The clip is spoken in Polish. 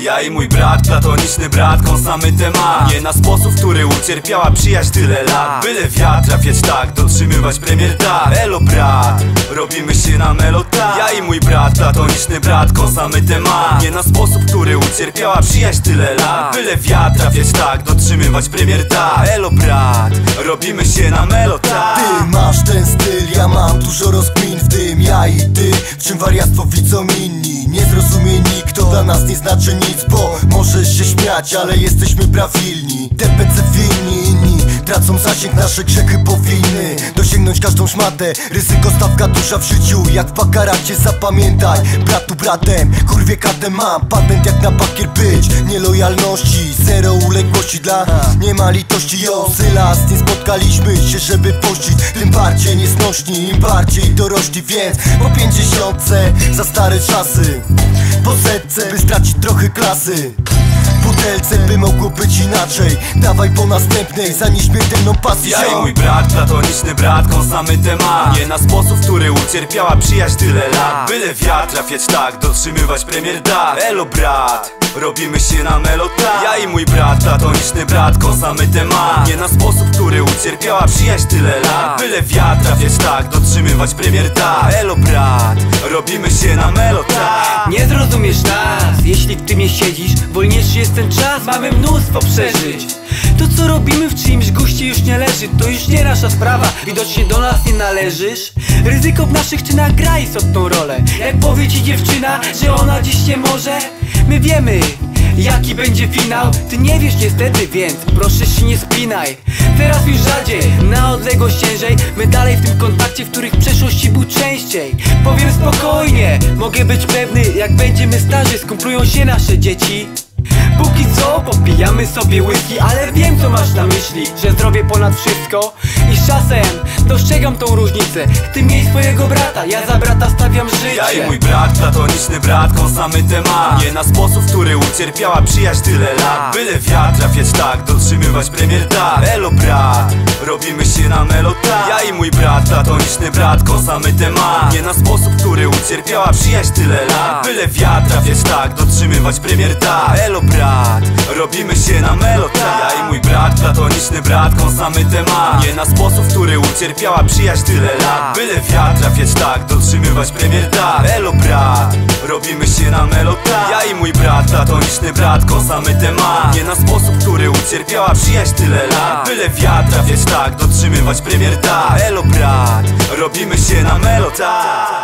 Ja i mój brat, platoniczny brat, kąsamy temat. Nie na sposób, który ucierpiała przyjaźń tyle lat. Byle wiatr trafiać tak, dotrzymywać premier tak. Elo brat, robimy się na melota. Ja i mój brat, platoniczny brat, kąsamy temat. Nie na sposób, który ucierpiała przyjaźń tyle lat. Byle wiatr trafiać tak, dotrzymywać premier tak. Elo brat, robimy się na melota. Ty masz ten styl, ja mam dużo rozkmin w tym. Ja i ty, w czym wariactwo widzą inni. Nie zrozumie nikt, to dla nas nie znaczy nic. Bo możesz się śmiać, ale jesteśmy prawilni. TPC winni, inni tracą zasięg, nasze grzechy powinny dosięgnąć każdą szmatę. Ryzyko stawka duża w życiu, jak w bakaracie. Zapamiętaj, bratu bratem, kurwie katem. Mam patent jak na bakier być. Nielojalności, zero uległości dla nie ma litości. Yo, Sylas, nie spotkaliśmy się, żeby pościć. Tym bardziej nieznośni, im bardziej dorośli. Więc po 50 za stare czasy, po setce, by stracić trochę klasy. Butelce, by mogło być inaczej. Dawaj po następnej, za nieśmiertelną pasję. Ja i mój brat, platoniczny brat, kąsamy temat. Nie na sposób, który ucierpiała przyjaźń tyle lat. Byle wiatr trafiać tak, dotrzymywać premier dat. Elo brat, robimy się na melota. Ja i mój brat, platoniczny brat, kąsamy temat. Nie na sposób, który ucierpiała przyjaźń tyle lat. Byle wiatr trafiać tak, dotrzymywać premier dat. Elo brat, robimy się na melota. Nie zrozumiesz nas, jeśli w tym nie siedzisz. Wolniejszy jest ten czas, mamy mnóstwo przeżyć. To co robimy w czyimś guście już nie leży. To już nie nasza sprawa, widocznie do nas nie należysz. Ryzyko w naszych czynach gra istotną rolę. Jak powie ci dziewczyna, że ona dziś nie może, my wiemy jaki będzie finał. Ty nie wiesz niestety, więc proszę się nie spinaj. Teraz już rzadziej, na odległość ciężej. My dalej w tym kontakcie, w których w przeszłości był częściej. Powiem spokojnie, mogę być pewny, jak będziemy starzy, skumplują się nasze dzieci. Póki co popijamy sobie whisky, ale wiem co masz na myśli, że zdrowie ponad wszystko. I z czasem dostrzegam tą różnicę. Ty miej swojego brata, ja za brata stawiam życie. Ja i mój brat, platoniczny brat, kąsamy temat. Nie na sposób, który ucierpiała przyjaźń tyle lat. Byle wiatr trafiać tak, dotrzymywać premier tak. Elo brat, robimy się na melota. Ja i mój brat, platoniczny brat, kąsamy temat. Nie na sposób, który ucierpiała przyjaźń tyle lat. Byle wiatr trafiać tak, dotrzymywać premier tak. Elo brat, robimy się na melota. Ja i mój brat, platoniczny brat, kąsamy temat. Nie na sposób, który ucierpiała przyjaźń tyle lat. Byle wiatr trafiać tak, dotrzymywać premier tak. Elo brat, robimy się na melota. Ja i mój brat, platoniczny brat, kąsamy temat. Nie na sposób, który ucierpiała przyjaźń tyle lat. Byle wiatr trafiać tak, dotrzymywać premier tak. Elo brat, robimy się na melota.